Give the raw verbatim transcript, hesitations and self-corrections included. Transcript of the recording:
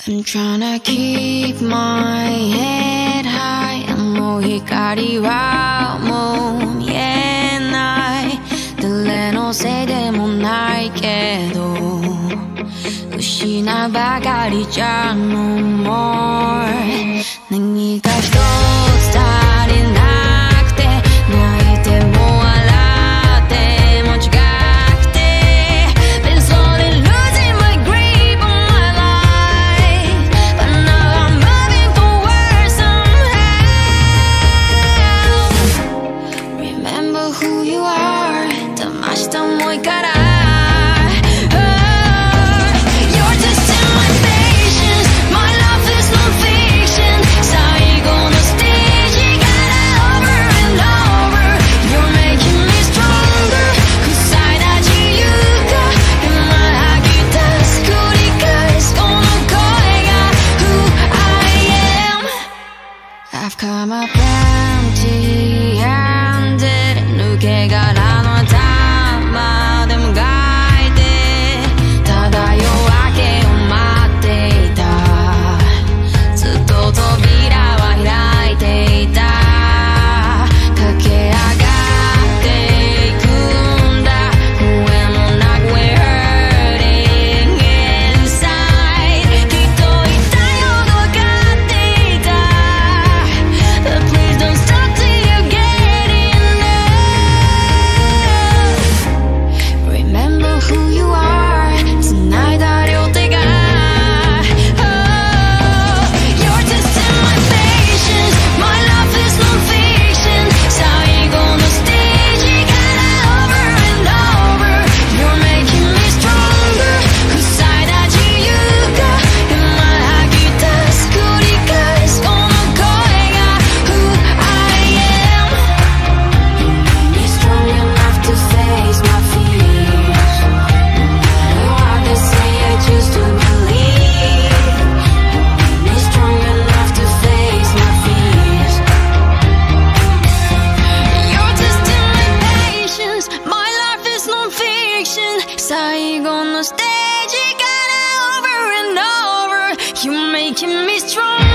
I'm trying to keep my head high もう光はもう見えない誰のせいでもないけど失うばかりじゃ No more 何か一つ足りなくて泣いても笑っても違くて Been slowly losing my grip on my life But now I'm moving forward somehow Remember who you are 騙した思いからI've come up empty handed 抜け殻の頭でもがいてただ夜明けを待っていたずっと扉は開いていた駆け上がっていくんだ声もなく We're hurting inside きっと痛いほど分かっていたPlease don't stop till you get enough Remember who you are 繋いだ両手が Oh You're testing my patience My love is non-fiction 最後のステージから Over and over You're making me stronger 塞いだ自由が今吐き出す繰り返すこの声が Who I am You made me strong enough to face my fears No matter what they say I choose to believe You made me strong enough to face my fears You're testing my patience My life is non-fiction 最後のステージから Over and over You're making me strong